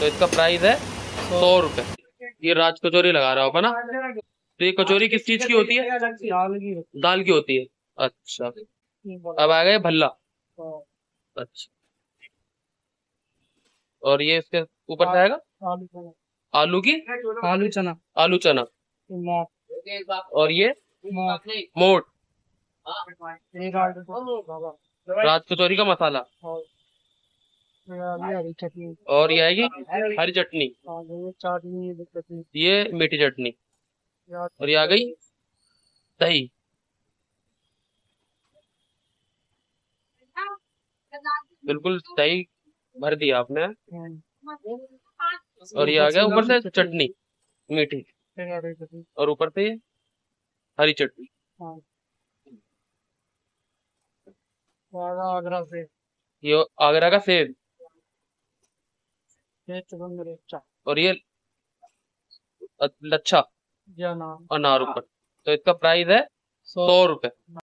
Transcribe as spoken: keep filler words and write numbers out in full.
तो इसका प्राइस है सौ रुपए। ये राज कचौरी लगा रहा हो ना। तो ये कचौरी किस चीज की होती है? दाल की। दाल की होती है। अच्छा, अब आ गए भल्ला। अच्छा, और ये इसके ऊपर से आएगा आलू आलू की आलू चना। आलू चना। और ये मोट राज कचौरी का मसाला। हरी चटनी। और ये आएगी हरी चटनी। चटनी। ये मीठी चटनी। और ये आ गई दही। बिल्कुल दही भर दिया आपने। और ये आ गया ऊपर से चटनी मीठी। और ऊपर से ये हरी चटनी। आगरा से ये आगरा का सेब। लच्छा। और ये लच्छा या नाम। अनार ऊपर। तो इसका प्राइस है सौ रुपए।